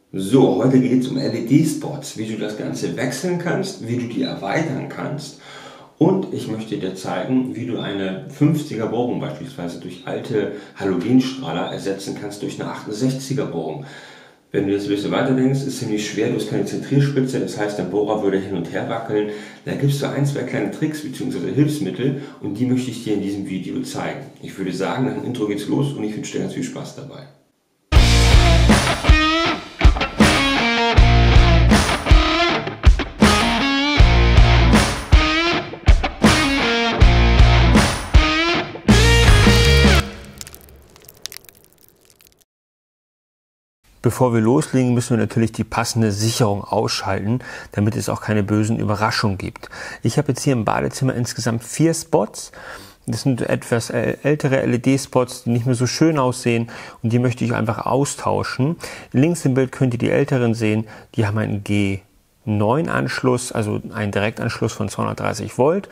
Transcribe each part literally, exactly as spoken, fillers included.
So, heute geht es um L E D-Spots, wie du das Ganze wechseln kannst, wie du die erweitern kannst. Und ich möchte dir zeigen, wie du eine fünfziger Bohrung beispielsweise durch alte Halogenstrahler ersetzen kannst durch eine achtundsechziger Bohrung. Wenn du jetzt ein bisschen weiter denkst, ist ziemlich schwer, du hast keine Zentrierspitze, das heißt, der Bohrer würde hin und her wackeln. Da gibt es so ein, zwei kleine Tricks bzw. Hilfsmittel und die möchte ich dir in diesem Video zeigen. Ich würde sagen, nach dem Intro geht's los und ich wünsche dir ganz viel Spaß dabei. Bevor wir loslegen, müssen wir natürlich die passende Sicherung ausschalten, damit es auch keine bösen Überraschungen gibt. Ich habe jetzt hier im Badezimmer insgesamt vier Spots. Das sind etwas ältere L E D-Spots, die nicht mehr so schön aussehen und die möchte ich einfach austauschen. Links im Bild könnt ihr die älteren sehen, die haben einen G neun Anschluss, also einen Direktanschluss von zweihundertdreißig Volt.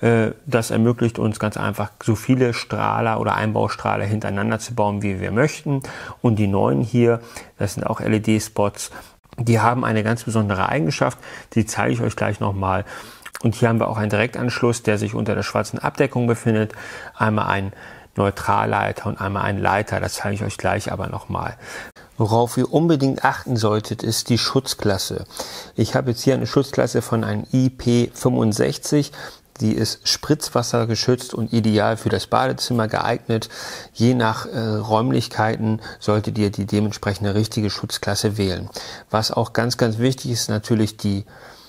Das ermöglicht uns ganz einfach, so viele Strahler oder Einbaustrahler hintereinander zu bauen, wie wir möchten. Und die neuen hier, das sind auch L E D-Spots, die haben eine ganz besondere Eigenschaft, die zeige ich euch gleich nochmal. Und hier haben wir auch einen Direktanschluss, der sich unter der schwarzen Abdeckung befindet. Einmal ein Neutralleiter und einmal ein Leiter, das zeige ich euch gleich aber nochmal. Worauf ihr unbedingt achten solltet, ist die Schutzklasse. Ich habe jetzt hier eine Schutzklasse von einem I P fünfundsechzig. Die ist spritzwassergeschützt und ideal für das Badezimmer geeignet. Je nach äh, Räumlichkeiten solltet ihr die dementsprechende richtige Schutzklasse wählen. Was auch ganz, ganz wichtig ist, natürlich die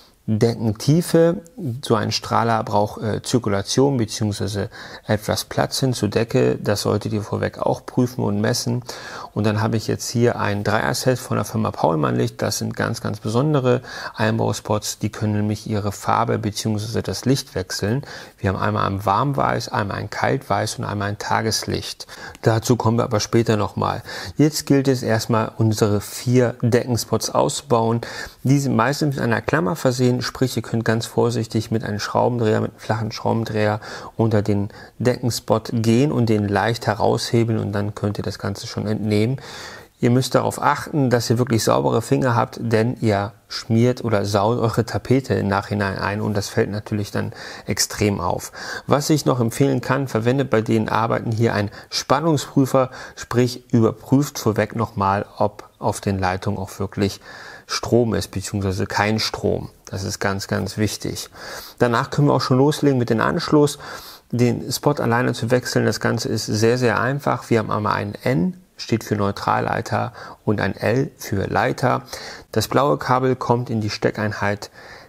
Deckentiefe. So ein Strahler braucht äh, Zirkulation bzw. etwas Platz hin zur Decke. Das solltet ihr vorweg auch prüfen und messen. Und dann habe ich jetzt hier ein Dreier-Set von der Firma Paulmann Licht. Das sind ganz, ganz besondere Einbauspots. Die können nämlich ihre Farbe bzw. das Licht wechseln. Wir haben einmal ein Warmweiß, einmal ein Kaltweiß und einmal ein Tageslicht. Dazu kommen wir aber später nochmal. Jetzt gilt es erstmal, unsere vier Deckenspots auszubauen. Die sind meistens mit einer Klammer versehen. Sprich, ihr könnt ganz vorsichtig mit einem Schraubendreher, mit einem flachen Schraubendreher unter den Deckenspot gehen und den leicht heraushebeln und dann könnt ihr das Ganze schon entnehmen. Ihr müsst darauf achten, dass ihr wirklich saubere Finger habt, denn ihr schmiert oder saut eure Tapete im Nachhinein ein und das fällt natürlich dann extrem auf. Was ich noch empfehlen kann, verwendet bei den Arbeiten hier einen Spannungsprüfer, sprich überprüft vorweg nochmal, ob auf den Leitungen auch wirklich Strom ist, beziehungsweise kein Strom. Das ist ganz, ganz wichtig. Danach können wir auch schon loslegen mit dem Anschluss. Den Spot alleine zu wechseln, das Ganze ist sehr, sehr einfach. Wir haben einmal einen N, steht für Neutralleiter, und ein L für Leiter. Das blaue Kabel kommt in die Steckeinheit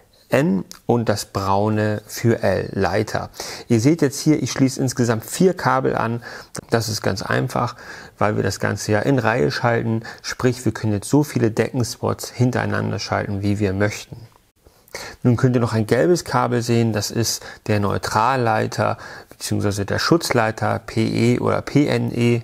N und das braune für L, Leiter. Ihr seht jetzt hier, ich schließe insgesamt vier Kabel an. Das ist ganz einfach, weil wir das Ganze ja in Reihe schalten. Sprich, wir können jetzt so viele Deckenspots hintereinander schalten, wie wir möchten. Nun könnt ihr noch ein gelbes Kabel sehen, das ist der Neutralleiter bzw. der Schutzleiter P E oder P N E.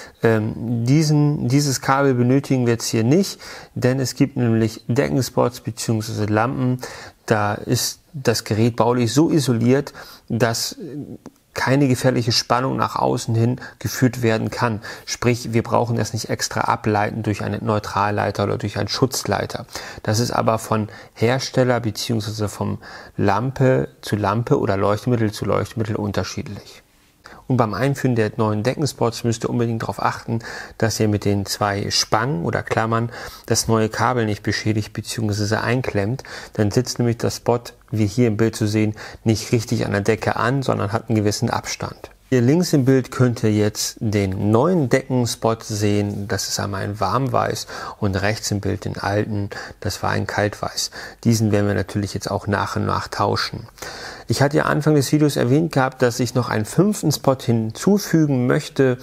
Ähm, diesen, dieses Kabel benötigen wir jetzt hier nicht, denn es gibt nämlich Deckenspots bzw. Lampen, da ist das Gerät baulich so isoliert, dass keine gefährliche Spannung nach außen hin geführt werden kann. Sprich, wir brauchen das nicht extra ableiten durch einen Neutralleiter oder durch einen Schutzleiter. Das ist aber von Hersteller bzw. vom Lampe zu Lampe oder Leuchtmittel zu Leuchtmittel unterschiedlich. Und beim Einführen der neuen Deckenspots müsst ihr unbedingt darauf achten, dass ihr mit den zwei Spangen oder Klammern das neue Kabel nicht beschädigt bzw. einklemmt. Dann sitzt nämlich das Spot, wie hier im Bild zu sehen, nicht richtig an der Decke an, sondern hat einen gewissen Abstand. Hier links im Bild könnt ihr jetzt den neuen Deckenspot sehen. Das ist einmal ein Warmweiß und rechts im Bild den alten, das war ein Kaltweiß. Diesen werden wir natürlich jetzt auch nach und nach tauschen. Ich hatte ja Anfang des Videos erwähnt gehabt, dass ich noch einen fünften Spot hinzufügen möchte.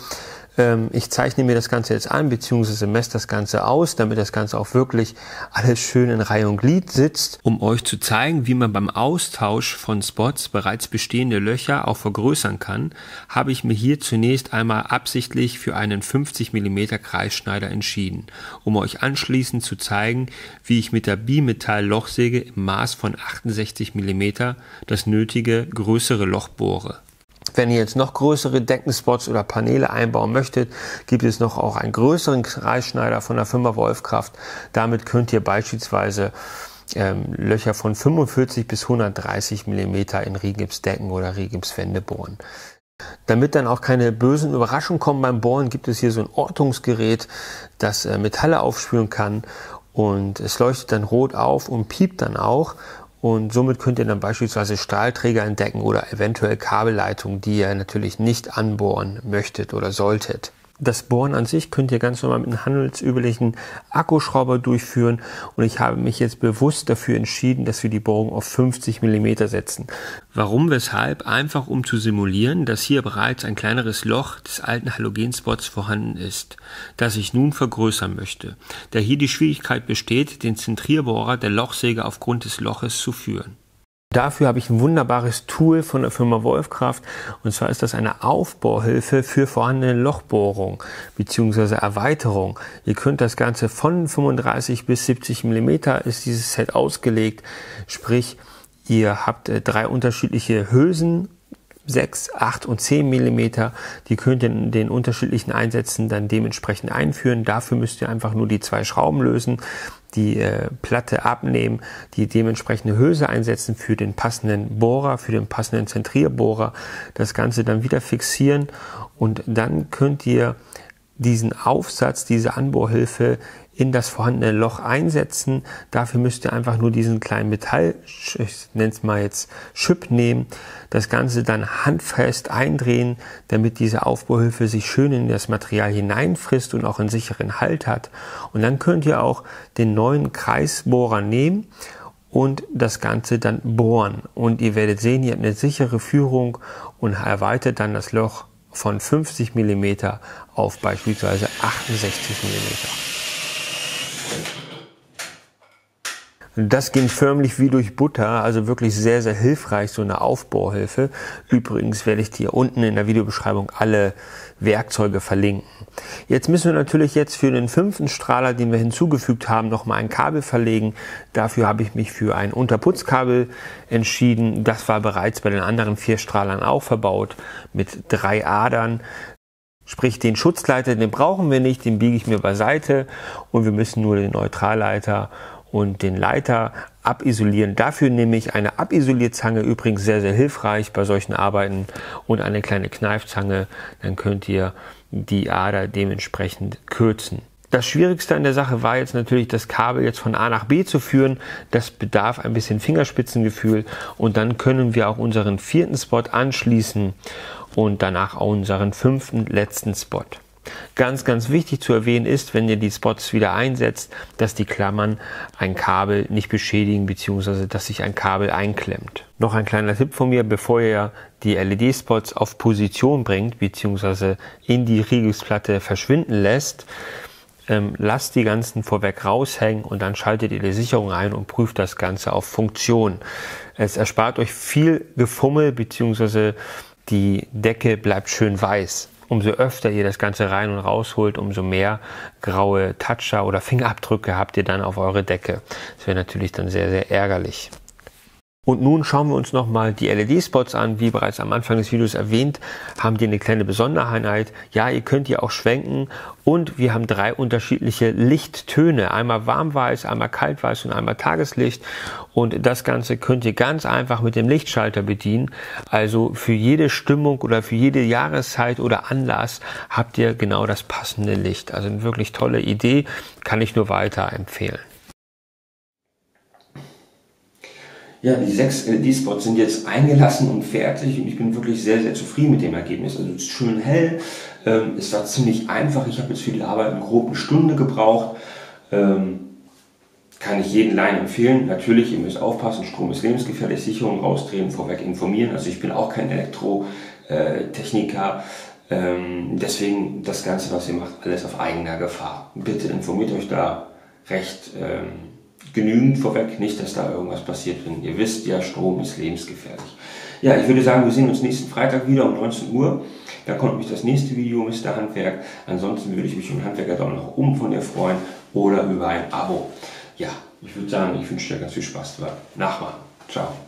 Ich zeichne mir das Ganze jetzt an, beziehungsweise messe das Ganze aus, damit das Ganze auch wirklich alles schön in Reihe und Glied sitzt. Um euch zu zeigen, wie man beim Austausch von Spots bereits bestehende Löcher auch vergrößern kann, habe ich mir hier zunächst einmal absichtlich für einen fünfzig Millimeter Kreisschneider entschieden, um euch anschließend zu zeigen, wie ich mit der Bimetall-Lochsäge im Maß von achtundsechzig Millimeter das nötige größere Loch bohre. Wenn ihr jetzt noch größere Deckenspots oder Paneele einbauen möchtet, gibt es noch auch einen größeren Kreisschneider von der Firma Wolfkraft. Damit könnt ihr beispielsweise ähm, Löcher von fünfundvierzig bis hundertdreißig Millimeter in Rigipsdecken oder Rigipswände bohren. Damit dann auch keine bösen Überraschungen kommen beim Bohren, gibt es hier so ein Ortungsgerät, das äh, Metalle aufspüren kann, und es leuchtet dann rot auf und piept dann auch. Und somit könnt ihr dann beispielsweise Stahlträger entdecken oder eventuell Kabelleitungen, die ihr natürlich nicht anbohren möchtet oder solltet. Das Bohren an sich könnt ihr ganz normal mit einem handelsüblichen Akkuschrauber durchführen, und ich habe mich jetzt bewusst dafür entschieden, dass wir die Bohrung auf fünfzig Millimeter setzen. Warum, weshalb? Einfach um zu simulieren, dass hier bereits ein kleineres Loch des alten Halogenspots vorhanden ist, das ich nun vergrößern möchte, da hier die Schwierigkeit besteht, den Zentrierbohrer der Lochsäge aufgrund des Loches zu führen. Dafür habe ich ein wunderbares Tool von der Firma Wolfkraft, und zwar ist das eine Aufbohrhilfe für vorhandene Lochbohrung bzw. Erweiterung. Ihr könnt das Ganze von fünfunddreißig bis siebzig Millimeter ist dieses Set ausgelegt, sprich ihr habt äh, drei unterschiedliche Hülsen, sechs, acht und zehn Millimeter, die könnt ihr in den unterschiedlichen Einsätzen dann dementsprechend einführen. Dafür müsst ihr einfach nur die zwei Schrauben lösen, die äh, Platte abnehmen, die dementsprechende Hülse einsetzen für den passenden Bohrer, für den passenden Zentrierbohrer, das Ganze dann wieder fixieren, und dann könnt ihr diesen Aufsatz, diese Anbohrhilfe in das vorhandene Loch einsetzen. Dafür müsst ihr einfach nur diesen kleinen Metall, ich nenne es mal jetzt Chip, nehmen, das Ganze dann handfest eindrehen, damit diese Aufbohrhilfe sich schön in das Material hineinfrisst und auch einen sicheren Halt hat. Und dann könnt ihr auch den neuen Kreisbohrer nehmen und das Ganze dann bohren. Und ihr werdet sehen, ihr habt eine sichere Führung und erweitert dann das Loch von fünfzig Millimeter auf beispielsweise achtundsechzig Millimeter. Das ging förmlich wie durch Butter, also wirklich sehr, sehr hilfreich, so eine Aufbohrhilfe. Übrigens werde ich dir unten in der Videobeschreibung alle Werkzeuge verlinken. Jetzt müssen wir natürlich jetzt für den fünften Strahler, den wir hinzugefügt haben, nochmal ein Kabel verlegen. Dafür habe ich mich für ein Unterputzkabel entschieden. Das war bereits bei den anderen vier Strahlern auch verbaut, mit drei Adern. Sprich, den Schutzleiter, den brauchen wir nicht, den biege ich mir beiseite, und wir müssen nur den Neutralleiter und den Leiter abisolieren. Dafür nehme ich eine Abisolierzange, übrigens sehr, sehr hilfreich bei solchen Arbeiten, und eine kleine Kneifzange. Dann könnt ihr die Ader dementsprechend kürzen. Das Schwierigste an der Sache war jetzt natürlich, das Kabel jetzt von A nach B zu führen. Das bedarf ein bisschen Fingerspitzengefühl, und dann können wir auch unseren vierten Spot anschließen und danach auch unseren fünften, letzten Spot. Ganz, ganz wichtig zu erwähnen ist, wenn ihr die Spots wieder einsetzt, dass die Klammern ein Kabel nicht beschädigen bzw. dass sich ein Kabel einklemmt. Noch ein kleiner Tipp von mir: Bevor ihr die L E D-Spots auf Position bringt bzw. in die Rigipsplatte verschwinden lässt, ähm, lasst die ganzen vorweg raushängen, und dann schaltet ihr die Sicherung ein und prüft das Ganze auf Funktion. Es erspart euch viel Gefummel bzw. die Decke bleibt schön weiß. Umso öfter ihr das Ganze rein und rausholt, umso mehr graue Toucher oder Fingerabdrücke habt ihr dann auf eure Decke. Das wäre natürlich dann sehr, sehr ärgerlich. Und nun schauen wir uns nochmal die L E D-Spots an. Wie bereits am Anfang des Videos erwähnt, haben die eine kleine Besonderheit. Ja, ihr könnt hier auch schwenken, und wir haben drei unterschiedliche Lichttöne. Einmal warmweiß, einmal kaltweiß und einmal Tageslicht. Und das Ganze könnt ihr ganz einfach mit dem Lichtschalter bedienen. Also für jede Stimmung oder für jede Jahreszeit oder Anlass habt ihr genau das passende Licht. Also eine wirklich tolle Idee, kann ich nur weiterempfehlen. Ja, die sechs L E D-Spots sind jetzt eingelassen und fertig, und ich bin wirklich sehr, sehr zufrieden mit dem Ergebnis. Also es ist schön hell, ähm, es war ziemlich einfach. Ich habe jetzt für die Arbeit grob eine Stunde gebraucht. Ähm, kann ich jedem Laien empfehlen. Natürlich, ihr müsst aufpassen, Strom ist lebensgefährlich, Sicherung rausdrehen, vorweg informieren. Also ich bin auch kein Elektrotechniker. Ähm, deswegen das Ganze, was ihr macht, alles auf eigener Gefahr. Bitte informiert euch da recht ähm, genügend vorweg, nicht, dass da irgendwas passiert. Denn ihr wisst ja, Strom ist lebensgefährlich. Ja, ich würde sagen, wir sehen uns nächsten Freitag wieder um neunzehn Uhr. Da kommt nämlich das nächste Video, Mister Handwerk. Ansonsten würde ich mich über einen Handwerker-Daumen nach oben von dir freuen oder über ein Abo. Ja, ich würde sagen, ich wünsche dir ganz viel Spaß dabei. Nachmachen. Ciao.